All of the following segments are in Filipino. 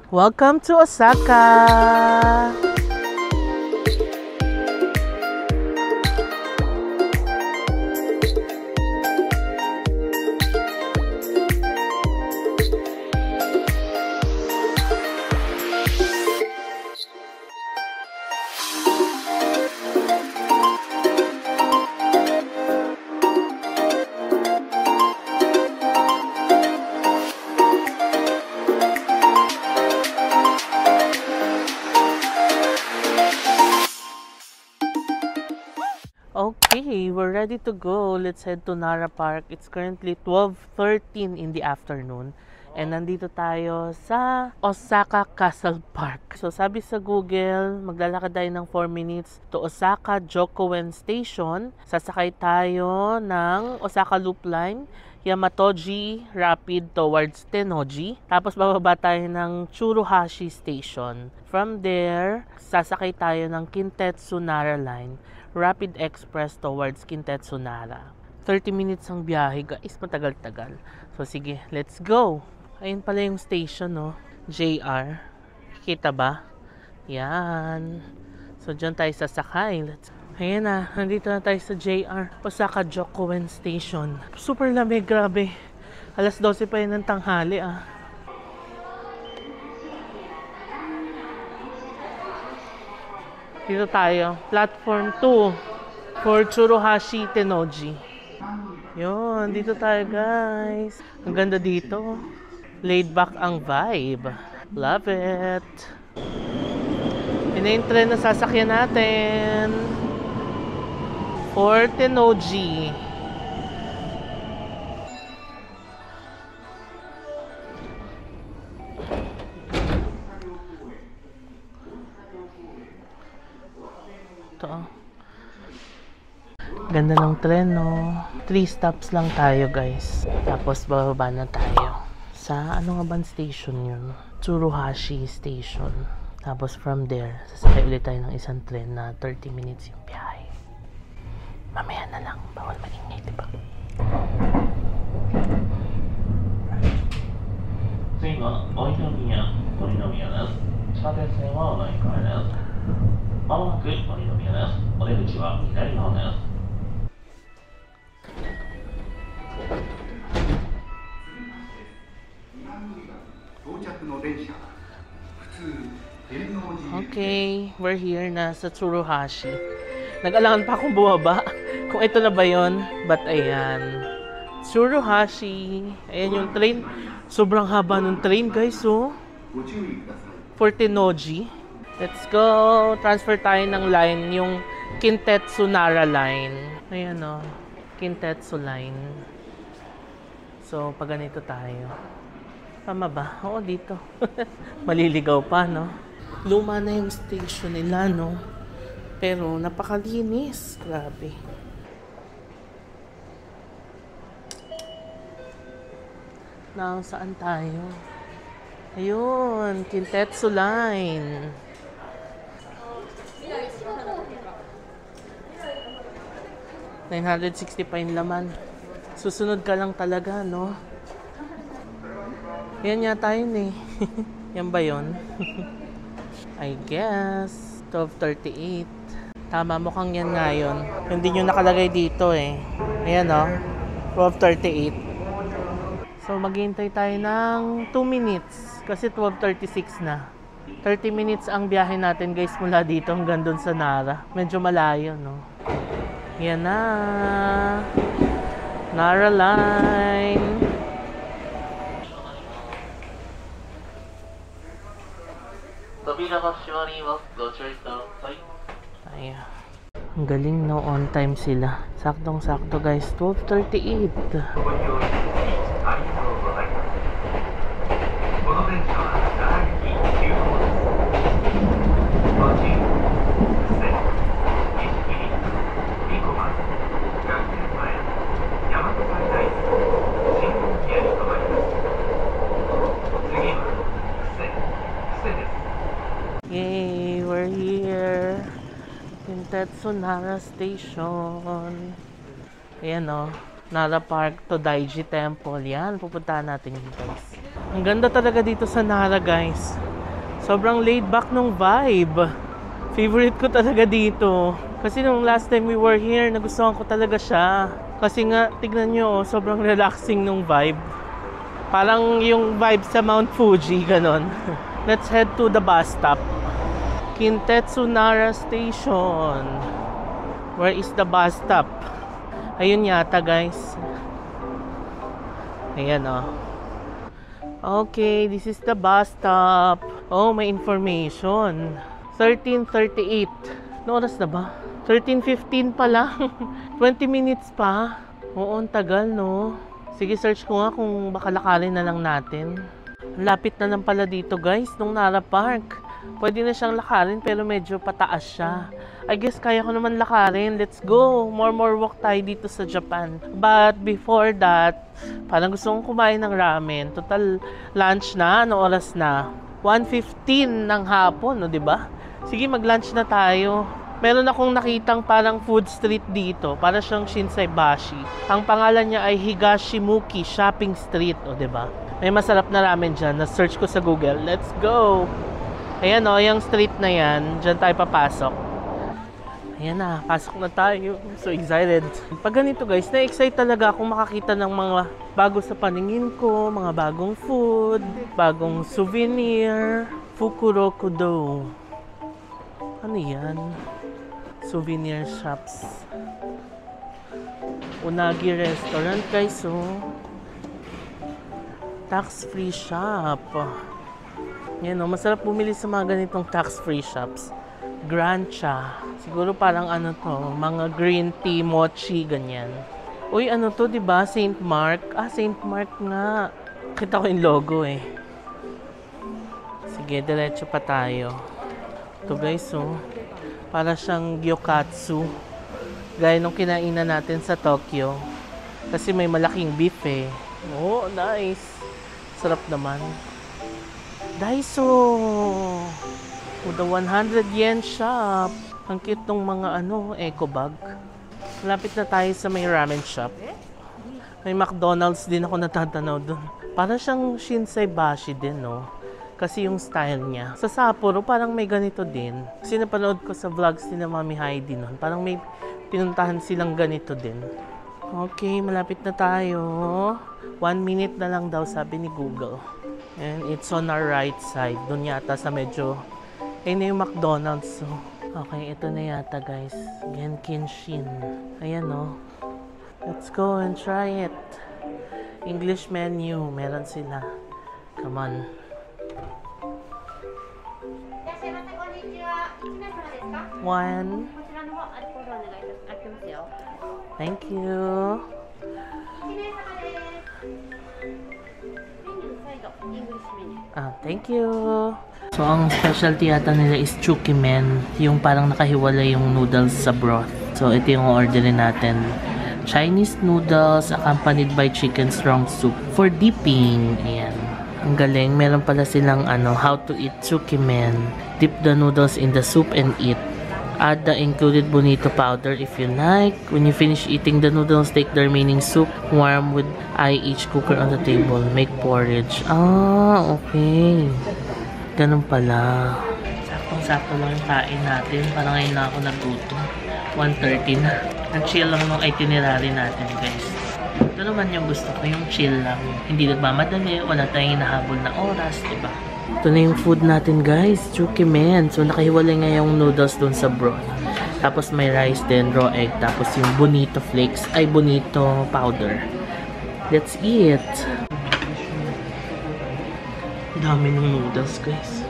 Welcome to Osaka! Okay, we're ready to go. Let's head to Nara Park. It's currently 12:13 in the afternoon. And nandito tayo sa Osaka Castle Park. So sabi sa Google, maglalakad tayo ng 4 minutes to Osaka Jokoen Station. Sasakay tayo ng Osaka Loop Line, Yamatoji Rapid towards Tennoji. Tapos bababa tayo ng Tsuruhashi Station. From there, sasakay tayo ng Kintetsu Nara Line, Rapid Express towards Kintetsu Nara. 30 minutes ang biyahe, guys. Matagal-tagal. So sige, let's go! Ayun pala yung station, no? JR. Kita ba? Yan. So dyan tayo sasakay. Ayan na, nandito na tayo sa JR. Osaka Jokoen Station. Super lamig, grabe. Alas 12 pa yun ng tanghali, ah. Dito tayo. Platform 2 for Tsuruhashi Tennoji. Yun, dito tayo, guys. Ang ganda dito. Laid back ang vibe. Love it. Yun na yung tren na sasakyan natin. For Tennoji. Ito. Ganda ng tren, no? 3 stops lang tayo, guys. Tapos bababa na tayo sa ano nga bang station yun? Tsuruhashi Station. Tapos from there, sasakay ulit tayo ng isang tren na 30 minutes yung biyahe. Mamaya na lang, bawal maingay, diba? 次は大井宮、鳥宮です。地下鉄線はお乗り換えです。まもなく鳥宮です。お出口は左側です。 Okay, we're here na sa Tsuruhashi. Nag-alangan pa akong bumaba kung ito na ba yun. But ayan, Tsuruhashi. Ayan yung train. Sobrang haba ng train, guys, oh. For Tennoji. Let's go. Transfer tayo ng line, yung Kintetsu Nara line. Ayan, oh. Kintetsu line. So, pag ganito tayo. Tama ba? Oo, dito. Maliligaw pa, no? Luma na yung station nila, no? Pero napakalinis. Grabe. Now, saan tayo? Ayun, Kintetsu line. $960 pa yung laman. Susunod ka lang talaga, no? Yan yata yun, eh. Yan ba yun? I guess 12:38. Tama, mukhang yan nga yun. Hindi nyo nakalagay dito, eh. Ayan, oh. 12:38. So, maghihintay tayo ng 2 minutes. Kasi 12:36 na. 30 minutes ang biyahe natin, guys, mula dito hanggang dun sa Nara. Medyo malayo, no? Yan na. Nara line. Ayan. Ang galing, no? On time sila. Saktong-sakto, guys. 12:38. Yay, we're here. Kintetsu Nara Station. Ayan, o. Nara Park to Daiji Temple. Yan, pupuntahan natin yun, guys. Ang ganda talaga dito sa Nara, guys. Sobrang laid back nung vibe. Favorite ko talaga dito. Kasi nung last time we were here, nagustuhan ko talaga siya. Kasi nga, tignan nyo, sobrang relaxing nung vibe. Parang yung vibe sa Mount Fuji, ganon. Let's head to the bus stop. Kintetsu Nara Station. Where is the bus stop? Ayun yata, guys. Ayan, oh. Okay, this is the bus stop. Oh, may information. 13:38. No oras na ba? 13:15 pa lang. 20 minutes pa. Oo, ang tagal, no? Sige, search ko nga kung baka lakarin na lang natin. Lapit na lang pala dito, guys, nung Nara Park. Pwede na siyang lakarin pero medyo pataas siya. I guess kaya ko naman lakarin. Let's go! More walk tayo dito sa Japan. But before that, parang gusto kong kumain ng ramen. Total lunch na. Ano oras na? 1:15 ng hapon, no, diba? Sige, mag-lunch na tayo. Meron akong nakitang parang food street dito. Para siyang Shinsaibashi. Ang pangalan niya ay Higashimuki Shopping Street. O, diba? May masarap na ramen dyan. Na-search ko sa Google. Let's go! Ayan o, yung street na yan. Diyan tayo papasok. Ayan na, pasok na tayo. So excited. Pag ganito guys, na-excite talaga akong makakita ng mga bago sa paningin ko. Mga bagong food. Bagong souvenir. Fukurokudo. Ano yan? Souvenir shops. Unagi restaurant guys, oh. Tax-free shop. Yan, oh, masarap bumili sa mga ganitong tax-free shops. Grancha. Siguro parang ano to, mga green tea, mochi, ganyan. Uy, ano to, diba? St. Mark. Ah, St. Mark nga. Kita ko yung logo eh. Sige, diretso pa tayo. Ito guys, oh. Para siyang gyokatsu. Gaya nung kinainan natin sa Tokyo. Kasi may malaking beef eh. Oh, nice. Sarap naman. Daiso. Oh, the 100 yen shop. Ang cute nung mga eco bag. Malapit na tayo sa may ramen shop. May McDonald's din ako natatanaw dun. Para siyang Shinsaibashi din, no? Kasi yung style niya. Sa Sapporo, parang may ganito din. Kasi napanood ko sa vlogs ni na Mami Heidi nun. Parang may pinuntahan silang ganito din. Okay, malapit na tayo. 1 minute na lang daw, sabi ni Google. And it's on our right side. Doon yata sa medyo... Ayun na yung McDonald's. So. Okay, ito na yata guys. Genkinshin. Ayan o. Let's go and try it. English menu. Meron sila. Come on. One. Thank you. Thank you. So, ang specialty yata nila is Chukimen. Yung parang nakahiwalay yung noodles sa broth. So, ito yung orderin natin. Chinese noodles accompanied by chicken strong soup for dipping. Ayan. Ang galing. Meron pala silang how to eat Chukimen. Dip the noodles in the soup and eat. Add the included bonito powder if you like. When you finish eating the noodles, take the remaining soup, warm with each cooker on the table. Make porridge. Ah, okay. Ganun pala. Saktong-sakto lang yung kain natin. Parang ngayon na ako nagutom. 1:30 na. Nag-chill lang ng itinerary natin, guys. Ito naman yung gusto ko, yung chill lang. Hindi nagmamadali, wala tayong hinahabol na oras, diba? Ito na yung food natin, guys. Chukimen. So, nakahiwalay nga yung noodles dun sa broth. Tapos may rice din, raw egg. Tapos yung bonito flakes, ay bonito powder. Let's eat. Dami ng noodles, guys.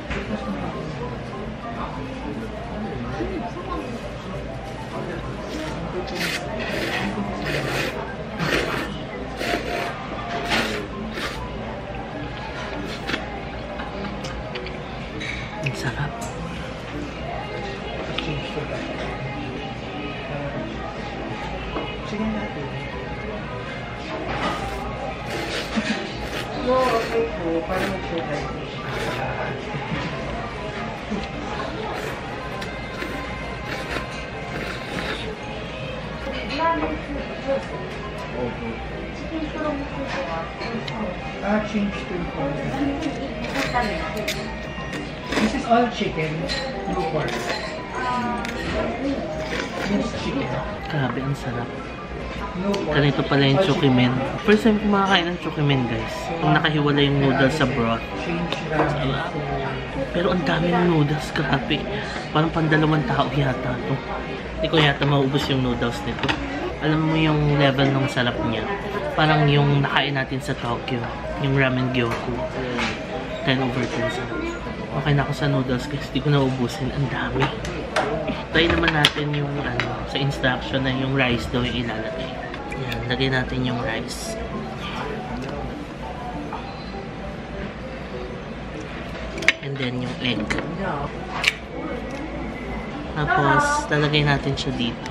Ang sarap. Sige natin. No, okay po. Para mag-share tayo. Change to This is all chicken, no pork. This chicken. Grabe, ang sarap. No pork. Ganito pala yung chukimen. First time kumakain ng chukimen, guys. Yung nakahiwala yung noodles sa broth. Change ramen. Pero ang dami ng noodles, grabe. Parang pandalawang tao yata to. Hindi ko yata maubos yung noodles nito. Alam mo yung level ng sarap niya. Parang yung nakain natin sa Tokyo. Yung ramen gyoku. 10 over 10 sarap. Okay na ako sa noodles guys. Hindi ko naubusin. Ang dami. Try naman natin yung sa instruction na yung rice daw yung ilalagay. Yan, lagay natin yung rice. And then yung egg. Tapos, lalagay natin siya dito.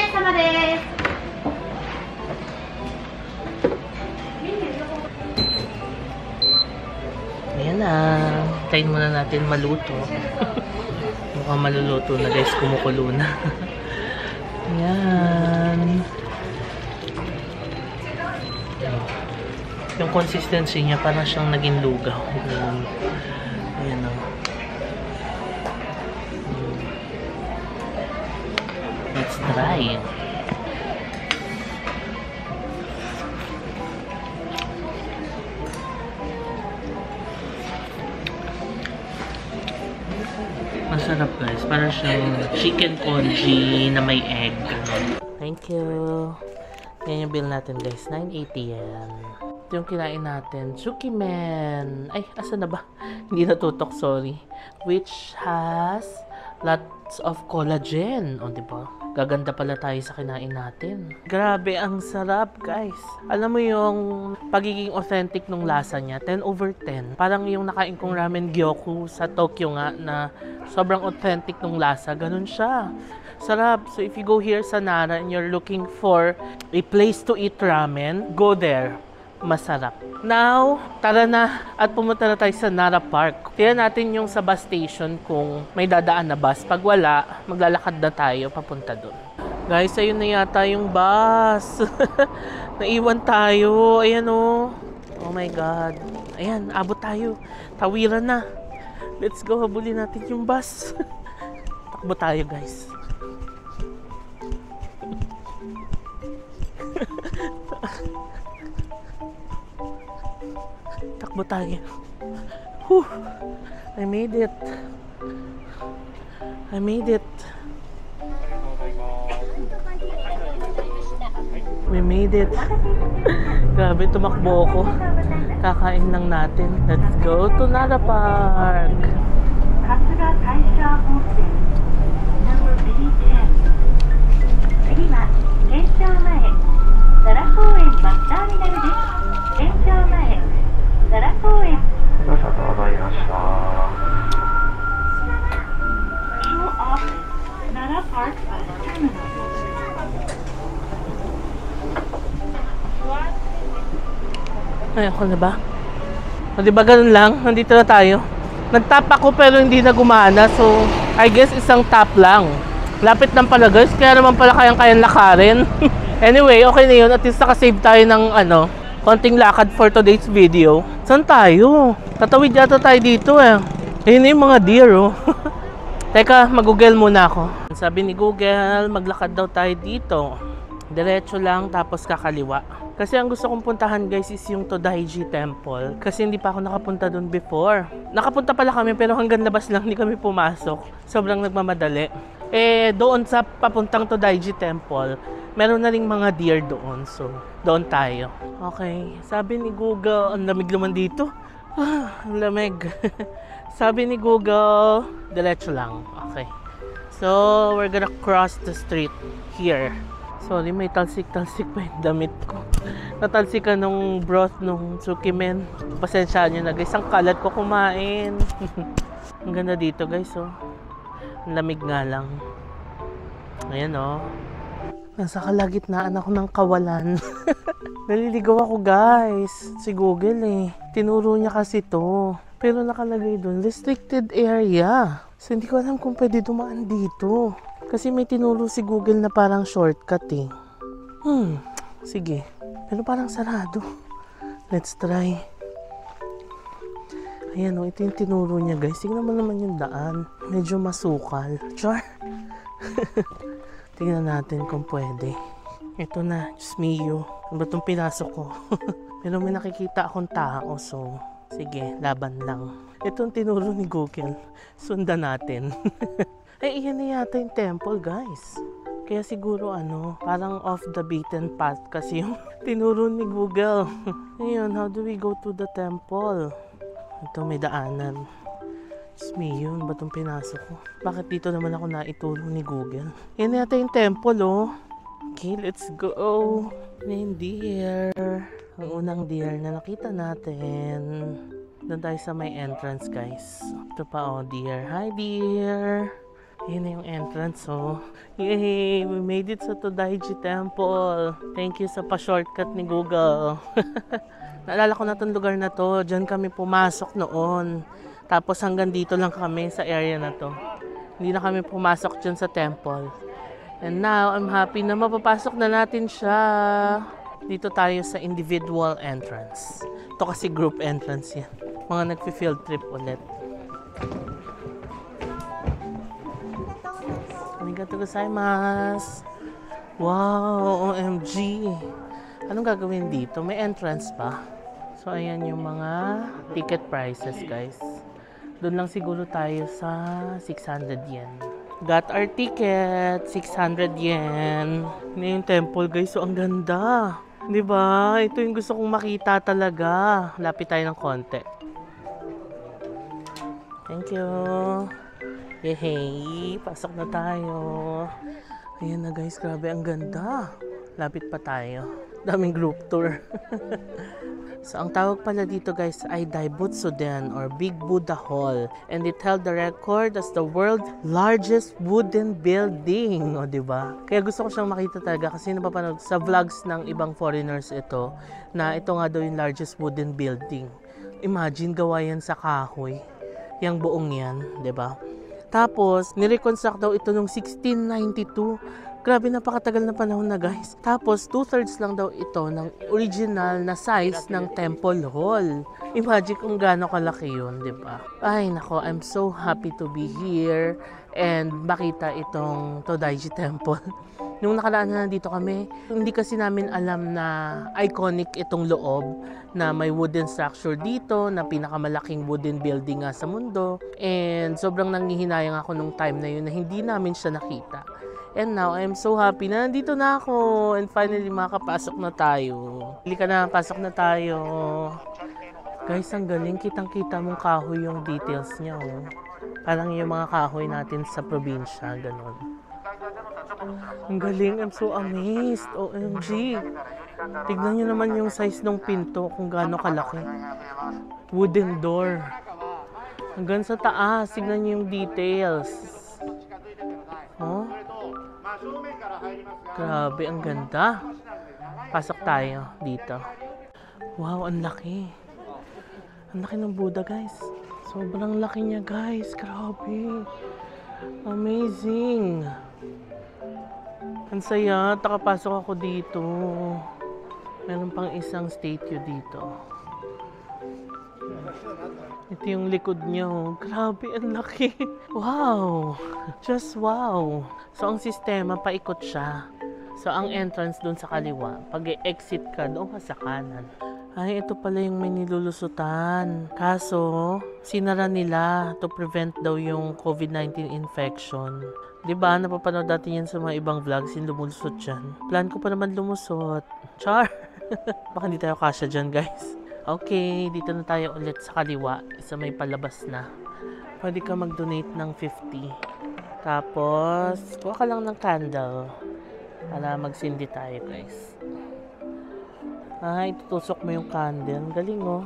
Ayan na. Tayin muna natin maluto. Mukhang maluluto na guys. Kumukulo na. Ayan. Yung consistency niya parang siyang naging lugaw. Ayan o. Let's try. Masarap guys. Parang siyang chicken congee na may egg. Thank you. Yan yung bill natin guys. 980 yan. Ito yung kinain natin. Chukimen. Ay, asa na ba? Hindi natutok, sorry. Which has lots of collagen. O, diba? Gaganda pala tayo sa kinain natin. Grabe, ang sarap, guys. Alam mo yung pagiging authentic nung lasa niya, 10 over 10. Parang yung nakain kong ramen gyoku sa Tokyo nga na sobrang authentic nung lasa. Ganun siya. Sarap. So, if you go here sa Nara and you're looking for a place to eat ramen, go there. Masarap. Now, tara na at pumunta na tayo sa Nara Park. Tingnan natin yung sa bus station kung may dadaan na bus. Pag wala, maglalakad na tayo papunta doon. Guys, ayun na yata yung bus. Naiwan tayo. Ayan o. Oh my God. Ayan, abot tayo. Tawiran na. Let's go, habulin natin yung bus. Takbo tayo, guys. Takbo tayo. Whew. I made it. I made it. We made it. Grabe, tumakbo ako. Kakain lang natin. Let's go to Nara Park. Nara Park Bus Terminal. Ay, ako na ba? O, diba ganun lang? Nandito na tayo. Nag-tap ako pero hindi na gumana. So, I guess isang tap lang. Lapit lang pala guys. Kaya naman pala kayang-kayang lakarin. Anyway, okay na yun. At least nakasave tayo ng konting lakad for today's video. Saan tayo? Tatawid yata tayo dito eh. Ayun na yung mga deer oh. Teka, mag-google muna ako. Sabi ni Google, maglakad daw tayo dito. Diretso lang tapos kakaliwa. Kasi ang gusto kong puntahan guys is yung Todaiji Temple. Kasi hindi pa ako nakapunta doon before. Nakapunta pala kami pero hanggang labas lang, hindi kami pumasok. Sobrang nagmamadali. Eh, doon sa papuntang Todaiji Temple, meron na ring mga deer doon. So, doon tayo. Okay. Sabi ni Google, ang lamig naman dito. Ang lamig. Sabi ni Google, diretso lang. Okay. So, we're gonna cross the street here. Sorry, may talsik-talsik pa yung damit ko. Natalsikan nung broth nung Chukimen. Pasensyaan nyo na guys, ang kalat ko kumain. Ang ganda dito guys oh. Ang lamig nga lang. Ayan oh. Nasa kalagitnaan ako ng kawalan. Naliligaw ako guys. Si Google eh. Tinuro niya kasi to. Pero nakalagay doon, restricted area. So hindi ko alam kung pwede dumaan dito. Kasi may tinuro si Google na parang shortcut eh. Sige. Pero parang sarado. Let's try. Ayan o, ito yung tinuro niya guys. Tingnan mo naman yung daan. Medyo masukal. Char! Tingnan natin kung pwede. Ito na, Diyos mio. Ano ba itong pinasok ko? Pero may nakikita akong tao, so sige, laban lang. Ito ang tinuro ni Google. Sundan natin. Ay, iyan na yata yung temple guys. Kaya siguro parang off the beaten path kasi yung tinuro ni Google. Ayun, how do we go to the temple? Ito may daanan. Diyos me, yun ba itong pinasok ko? Bakit dito naman ako naituro ni Google? Yan yata yung temple oh. Okay, let's go. Yung deer. Ang unang deer na nakita natin. Doon tayo sa may entrance guys. Ito pa oh, deer. Hi deer. Yun na yung entrance oh. Yay! We made it sa Todaiji Temple. Thank you sa pa-shortcut ni Google. Naalala ko na itong lugar na to. Diyan kami pumasok noon. Tapos hanggang dito lang kami sa area na to. Hindi na kami pumasok dyan sa temple. And now, I'm happy na mapapasok na natin siya. Dito tayo sa individual entrance. Ito kasi group entrance yan. Mga nagfi-field trip ulit. Arigatou gozaimasu. Wow, OMG. Anong gagawin dito? May entrance pa. So, ayan yung mga ticket prices, guys. Doon lang siguro tayo sa 600 yen. Got our ticket, 600 yen. Ano yung temple, guys? So, ang ganda. Diba? Ito yung gusto kong makita talaga. Lapit tayo ng konti. Thank you. Yehey! Pasok na tayo. Ayan na, guys. Grabe, ang ganda. Lapit pa tayo. Daming group tour. So, ang tawag pala dito guys ay Daibutsuden or Big Buddha Hall. And it held the record as the world's largest wooden building. O, diba? Kaya gusto ko siyang makita talaga kasi napapanood sa vlogs ng ibang foreigners ito na ito nga daw yung largest wooden building. Imagine, gawa yan sa kahoy. Yang buong yan, diba? Tapos, nireconstruct daw ito noong 1692. Grabe, napakatagal na panahon na guys. Tapos, 2/3 lang daw ito ng original na size ng Temple Hall. Imagine kung gaano kalaki yun, di ba? Ay, nako, I'm so happy to be here and makita itong Todaiji Temple. Nung nakaraan na nandito kami, hindi kasi namin alam na iconic itong loob, na may wooden structure dito, na pinakamalaking wooden building nga sa mundo. And sobrang nanghihinayang ako nung time na yun na hindi namin siya nakita. And now, I'm so happy na nandito na ako. And finally, makakapasok na tayo. Hindi ka na, pasok na tayo. Guys, ang galing. Kitang-kita mong kahoy yung details niya. Oh. Parang yung mga kahoy natin sa probinsya. Ganon. Ang galing. I'm so amazed. OMG. Tignan nyo naman yung size ng pinto kung gaano kalaki. Wooden door. Hanggang sa taas. Tignan nyo yung details. Oh. Grabe, ang ganda. Pasok tayo dito. Wow, ang laki. Ang laki ng Buddha, guys. Sobrang laki niya, guys. Grabe. Amazing. Ang saya. Nakapasok ako dito. Meron pang isang statue dito. Ito yung likod niyo. Grabe, ang laki. Wow. Just wow. So, ang sistema, paikot siya. So, ang entrance dun sa kaliwa. Pag exit ka, doon ka sa kanan. Ay, ito pala yung may nilulusutan. Kaso, sinara nila to prevent daw yung COVID-19 infection. Diba? Napapanood natin yan sa mga ibang vlogs, yung lumulusot dyan. Plan ko pa naman lumusot. Char! Baka hindi tayo kasya dyan, guys. Okay, dito na tayo ulit sa kaliwa. Isa may palabas na. Pwede ka mag-donate ng 50. Tapos, kuha ka lang ng candle. Para magsindi tayo, guys. Itutusok mo yung candle. Galing, oh.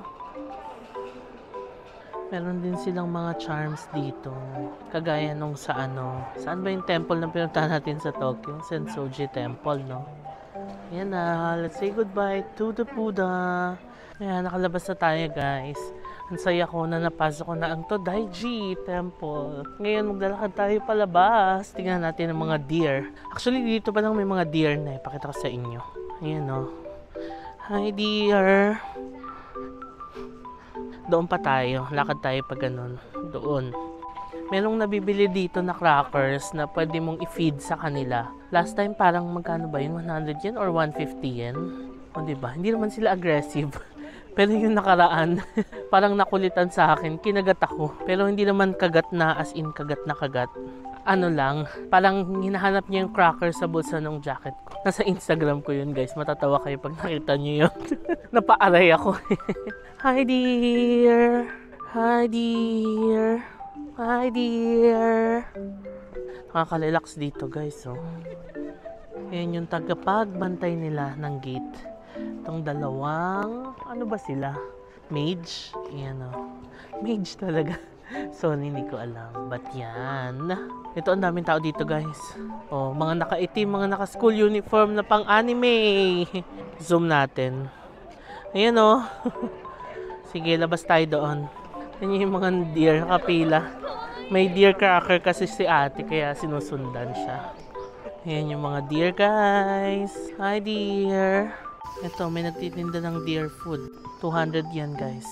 Meron din silang mga charms dito. Kagaya nung sa saan ba yung temple na pinuntahan natin sa Tokyo? Sensoji Temple, no? Yan na. Let's say goodbye to the Buddha. Ayan, nakalabas na tayo, guys. Ang saya ko na napasok ko na ang Todaiji Temple. Ngayon, maglalakad tayo palabas. Tingnan natin ang mga deer. Actually, dito pa lang may mga deer na. Ipakita ko sa inyo. Ayan, oh. Hi, deer. Doon pa tayo. Lakad tayo pag ganun. Doon. Merong nabibili dito na crackers na pwede mong i-feed sa kanila. Last time parang magkano ba yun? 100 yen or 150 yen? O diba? Hindi naman sila aggressive. Pero yung nakaraan, parang nakulitan sa akin. Kinagat ako. Pero hindi naman kagat na as in kagat na kagat. Ano lang, parang hinahanap niya yung cracker sa bulsa ng jacket ko. Nasa Instagram ko yun guys. Matatawa kayo pag nakita niyo yun. Napaaray ako. Hi dear. Hi dear. Hi dear. Nakaka-relax dito guys. Oh. Yan yung tagapagbantay nila ng gate. Itong dalawang, ano ba sila? Mage? Yan o. Mage talaga. So, hindi ko alam. But yan. Ito, ang daming tao dito guys. Oh, mga nakaitim, mga naka-school uniform na pang anime. Zoom natin. Ayan o. Sige, labas tayo doon. Yan yung mga deer nakapila. May deer cracker kasi si ate, kaya sinusundan siya. Ayan yung mga deer guys. Hi deer. Ito, may nagtitinda ng deer food. 200 yan guys.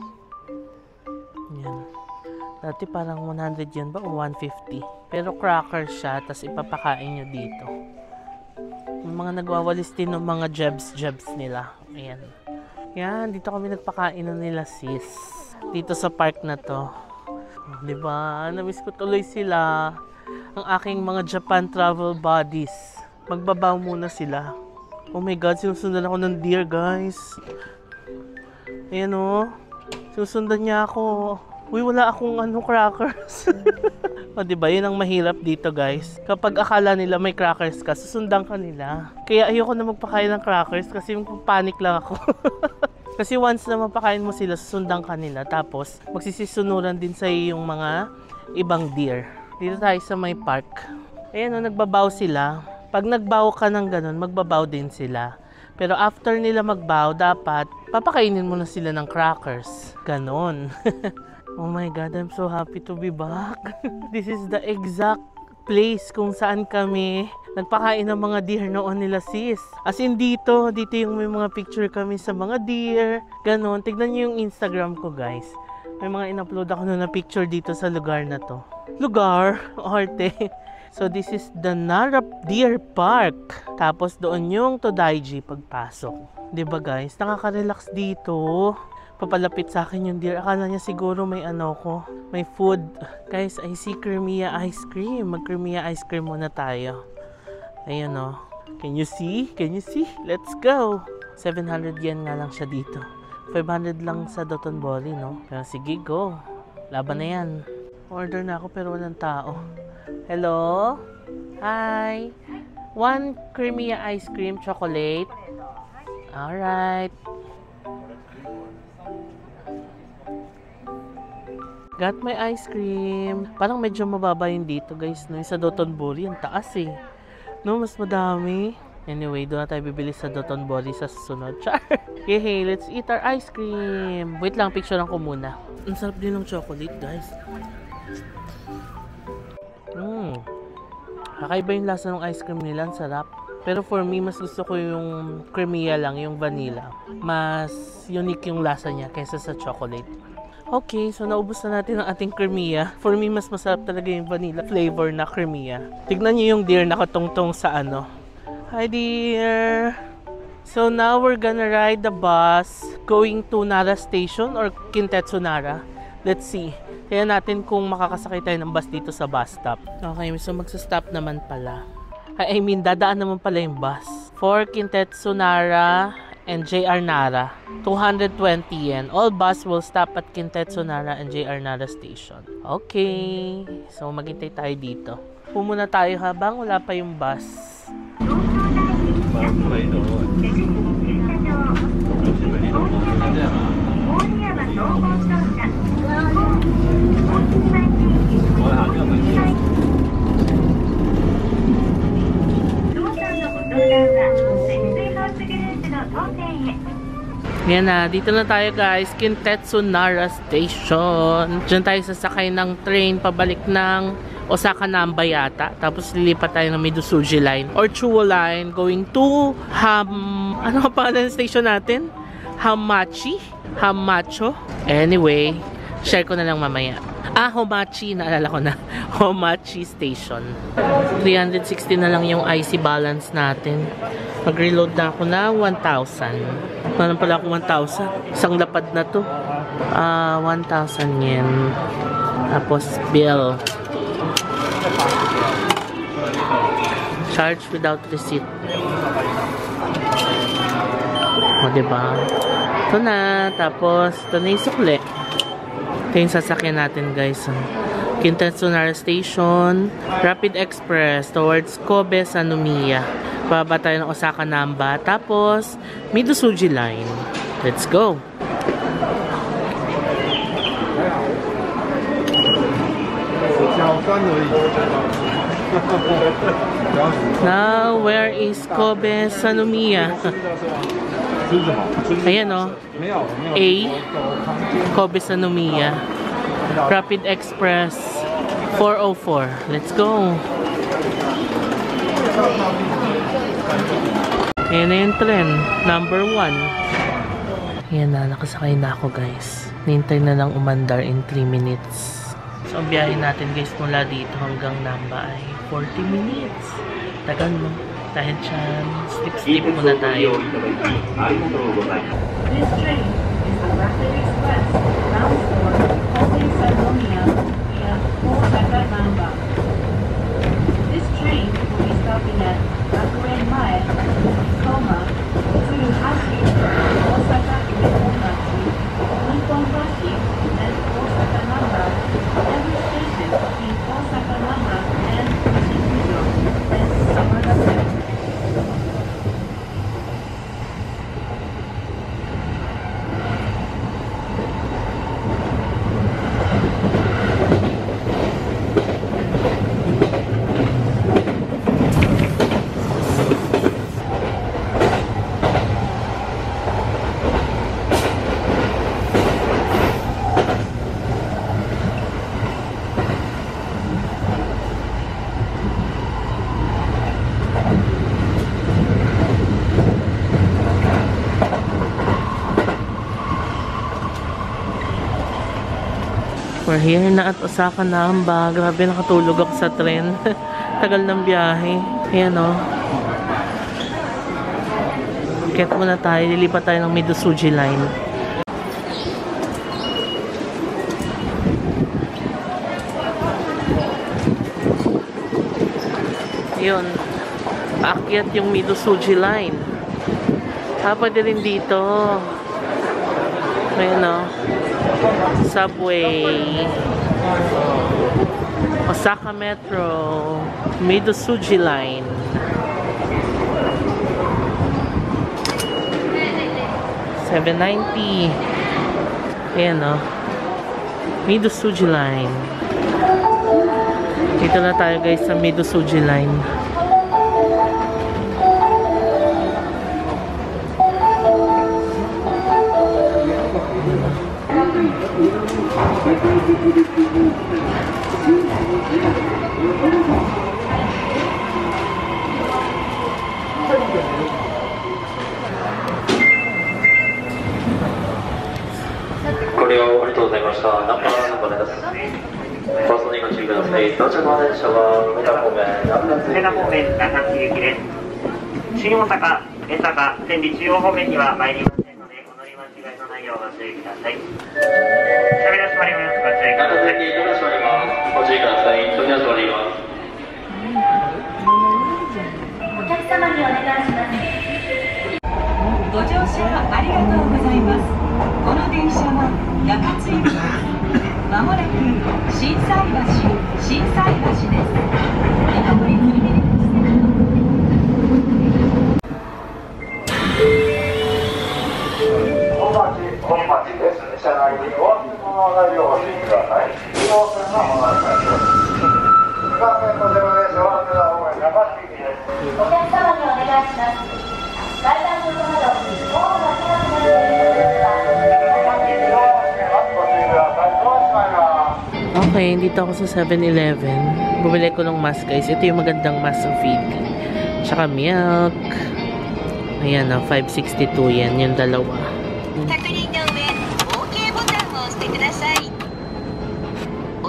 Yan. Dati parang 100 yan ba o 150. Pero cracker siya, tas ipapakain nyo dito. Yung mga nagwawalis din ng mga jebs nila. Ayan. Yan, dito kami nagpakain na nila sis. Dito sa park na to. Diba? Namiss ko tuloy sila. Ang aking mga Japan travel buddies. Magbabaw muna sila. Oh my god, sinusundan ako ng deer guys. Ayan o. Sinusundan niya ako. Uy, wala akong crackers. O diba, yun ang mahirap dito guys. Kapag akala nila may crackers ka, susundan ka nila. Kaya ayoko na magpakain ng crackers kasi panic lang ako. Kasi once na mapakain mo sila, susundan ka nila. Tapos, magsisisunuran din sa yung mga ibang deer. Dito tayo sa may park. Ayan o, nagbabaw sila. Pag nagbaw ka ng ganun, magbabaw din sila. Pero after nila magbaw, dapat papakainin mo na sila ng crackers. Ganon. Oh my god, I'm so happy to be back. This is the exact place kung saan kami nagpakain ng mga deer noon nila sis. As in dito yung may mga picture kami sa mga deer. Ganon. Tignan niyo yung Instagram ko guys. May mga in-upload ako na picture dito sa lugar na to. Lugar? Arte. So this is the Nara Deer Park. Tapos doon yung Todaiji pagpasok. 'Di ba guys? Nakaka-relax dito. Papalapit sa akin yung deer. Akala niya siguro may may food. Guys, I see Cremia ice cream. Mag-Cremia ice cream muna tayo. Ayan o. Can you see? Can you see? Let's go! 700 yen nga lang siya dito. 500 lang sa Dotonbori, no? Pero sige, go. Laban na yan. Order na ako pero walang tao. Hello? Hi! 1 Cremia ice cream chocolate. Alright. Got my ice cream. Parang medyo mababa yun dito guys. No? Yung sa Dotonbori, ang taas eh. No, mas madami. Anyway, doon na tayo bibili sa Dotonbori sa susunod. Char! Yay, let's eat our ice cream. Wait lang, picturean ko muna. Ang sarap din ng chocolate guys. Kakaiba yung lasa ng ice cream nila. Ang sarap. Pero for me, mas gusto ko yung Cremia lang, yung vanilla. Mas unique yung lasa niya kaysa sa chocolate. Okay, so naubos na natin ang ating Cremia. For me, mas masarap talaga yung vanilla flavor na Cremia. Tignan niyo yung deer nakatungtong sa Hi dear! So now we're gonna ride the bus going to Nara Station or Kintetsu Nara. Let's see. Kaya natin kung makakasakay tayo ng bus dito sa bus stop. Okay, so magsa-stop naman pala. I mean, dadaan naman pala yung bus. For Kintetsu Nara and JR Nara, 220 yen. All bus will stop at Kintetsu Nara and JR Nara Station. Okay, so maghintay tayo dito. Pumuna tayo habang wala pa yung bus. Yan na, dito na tayo guys, Kintetsu Nara Station. Diyan tayo sasakay ng train pabalik ng Osaka Namba yata. Tapos lilipat tayo ng Midosuji Line or Chuo Line going to ano pa pala ng station natin? Hamachi? Hamacho. Anyway, share ko na lang mamaya. Homachi, naalala ko na. Homachi Station. 360 na lang yung IC balance natin. Mag-reload na ako na 1,000. Paano pala ako 1,000? Isang lapad na to. 1,000 yen. Tapos bill. Charge without receipt. O, diba? Ito na. Tapos, ito na yung sukli. Ito yung sasakyan natin, guys. Kintetsu Nara Station. Rapid Express towards Kobe, Sanomiya. Bababa tayo ng Osaka Namba. Tapos, Midosuji Line. Let's go! Now, where is Kobe, Sanomiya? Ayan o. A. Kobe, Sanomiya. Rapid Express 404. Let's go. Ayan na yung tren. Number 1. Ayan na. Nakasakay na ako, guys. Nintay na lang umandar in 3 minutes. So, ang biyahe natin, guys, mula dito hanggang Namba ay 40 minutes. Tagal mo. Dahil dyan, sleep muna tayo. This train is the Rapid Express bound for Kobe, Sanomiya and Osaka Namba. This train will be stopping at Rakuen Mae, Koma, Tsuruhashi, Osaka Uehomachi, Nihonbashi, and Osaka Namba. Every station in Osaka Namba and Shibuya and Samara Center. We're here na at Osaka Namba. Grabe, nakatulog ako sa tren. Tagal ng biyahe. Ayan o. Ket muna tayo. Lilipat tayo ng Midosuji Line. Ayun. Paakyat yung Midosuji Line. Pwede rin dito. Ayan o. Subway, Osaka Metro, Midosuji Line. $790. Ayan o. Midosuji Line. Dito na tayo, guys, sa Midosuji Line. Okay, dito ako sa 7-Eleven. Bumili ko ng mask, guys. Ito yung magandang mask ng feed. Tsaka milk. Ayan na, 562 yan. Yung dalawa.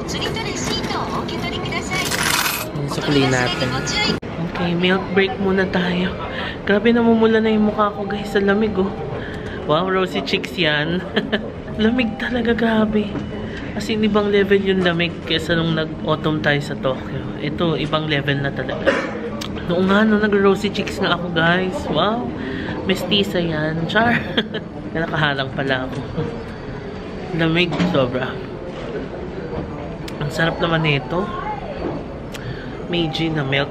Yung sukli natin. Okay, milk break muna tayo. Grabe, namumula na yung mukha ko guys sa lamig oh. Wow, rosy cheeks yan. Lamig talaga, grabe. As in, ibang level yung lamig kesa nung nag-autumn tayo sa Tokyo. Ito, ibang level na talaga. Noong nga, nag-rosy cheeks nga ako guys. Wow, mestiza yan. Char. Nakahalang pala ako. Lamig, sobra. Ang sarap naman nito. Meiji na milk.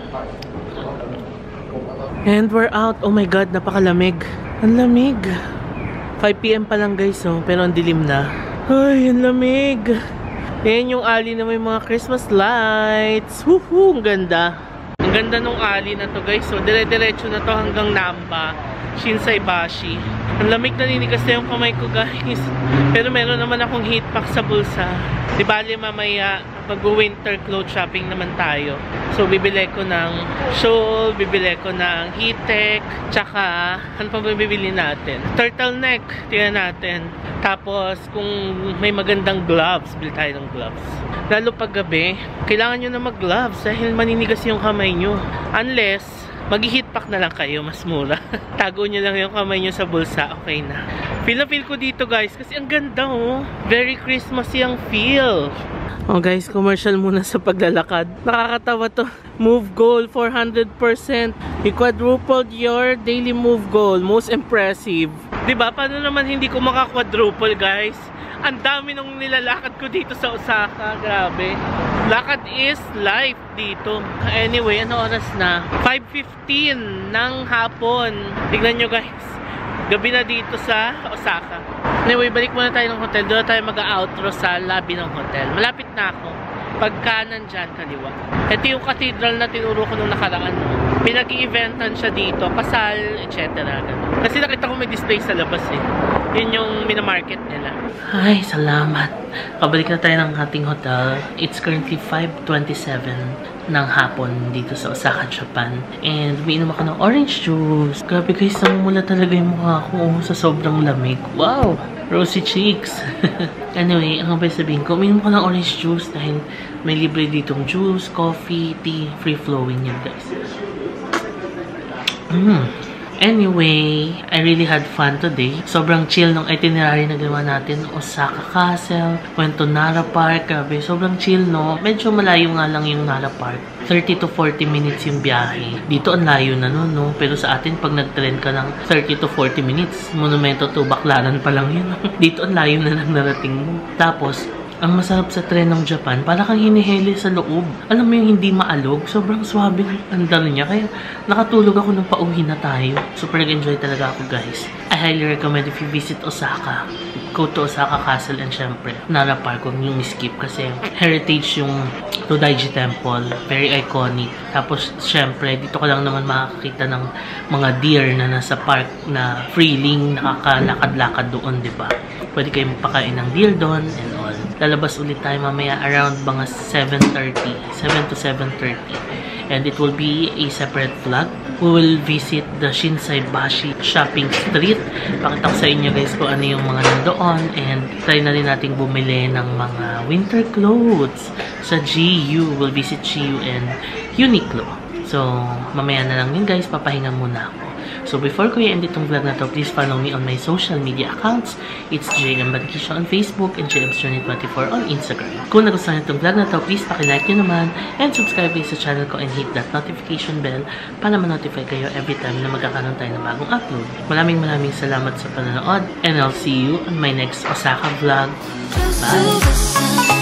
And we're out. Oh my god, napakalamig. Ang lamig. 5 PM pa lang guys, oh, pero ang dilim na. Ay, ang lamig. Yan yung alley na may mga Christmas lights. Woohoo, ang ganda. Ang ganda nung alley na to guys. So, dire-diretso na to hanggang Namba, Shinsaibashi. Ang lamig, naninigas na yung kamay ko guys. Pero meron naman akong heat pack sa bulsa. Di bali mamaya mag-winter clothes shopping naman tayo. So bibili ko ng shawl, bibili ko ng heat tech, tsaka ano pa ba bibili natin? Turtleneck, tingnan natin. Tapos kung may magandang gloves, bili tayo ng gloves. Lalo pag gabi, kailangan nyo na mag-gloves dahil maninigas yung kamay nyo. Unless mag-heat pack na lang kayo, mas mura. Tago nyo lang yung kamay nyo sa bulsa, okay na. Feel na feel ko dito guys kasi ang ganda oh. Very Christmassy ang feel. Oh guys, commercial muna sa paglalakad. Nakakatawa to. Move goal 400%. You quadrupled your daily move goal. Most impressive. Diba? Paano naman hindi ko maka-quadruple guys? Ang dami nung nilalakad ko dito sa Osaka. Grabe. Lakad is life dito. Anyway, ano oras na? 5:15 ng hapon. Tignan nyo guys. Gabi na dito sa Osaka. Anyway, balik muna tayo ng hotel. Doon tayo mag-outro sa lobby ng hotel. Malapit na ako. Pagka nandyan, kaliwa. Ito yung cathedral na tinuro ko nung nakaraan. Pinag-i-eventan siya dito. Kasal, etc. Kasi nakita ko may display sa labas eh. Yun yung minamarket nila. Ay, salamat. Kabalik na tayo ng ating hotel. It's currently 5:27 ng hapon dito sa Osaka, Japan. And umiinom ako ng orange juice. Grabe guys, namumula talaga yung mukha ko sa sobrang lamig. Wow! Rosy cheeks. Anyway, ang ba sabihin ko, umiinom ko ng orange juice dahil may libre ditong juice, coffee, tea, free-flowing yun guys. Anyway, I really had fun today. Sobrang chill ng itinerary na ginawa natin. Osaka Castle, went to Nara Park. Grabe, sobrang chill, no? Medyo malayo nga lang yung Nara Park. 30 to 40 minutes yung biyahe. Dito ang layo na nun, no? Pero sa atin, pag nag-trend ka ng 30 to 40 minutes, Monumento to Baclaran pa lang yun. Dito ang layo na lang narating mo. Tapos, ang masarap sa tren ng Japan, para kang hinihili sa loob. Alam mo yung hindi maalog, sobrang swabe ng andar niya. Kaya nakatulog ako nung pauwi na tayo. Super nag-enjoy talaga ako guys. I highly recommend if you visit Osaka, go to Osaka Castle and syempre Nara Park, huwag niyong skip kasi heritage yung Todaiji Temple. Very iconic. Tapos syempre dito ko lang naman makakita ng mga deer na nasa park na freeling, nakakalakad-lakad doon, diba? Pwede kayo magpakain ng deer doon and all. Lalabas ulit tayo mamaya around mga 7:30, 7 to 7:30. And it will be a separate vlog. We will visit the Shinsaibashi shopping street. Pakita ko sa inyo guys kung ano yung mga nandoon. And try na rin natin bumili ng mga winter clothes sa GU. We'll visit GU and Uniqlo. So, mamaya na lang yun guys. Papahinga muna ako. So before ko i-end itong vlog na to, please follow me on my social media accounts. It's JM Batikisha on Facebook and JMsJourney24 on Instagram. Kung nagustuhan itong vlog na to, please paki-like nyo naman and subscribe sa channel ko and hit that notification bell para ma-notify kayo every time na magkakaroon tayo ng bagong upload. Maraming salamat sa panonood and I'll see you on my next Osaka vlog. Bye!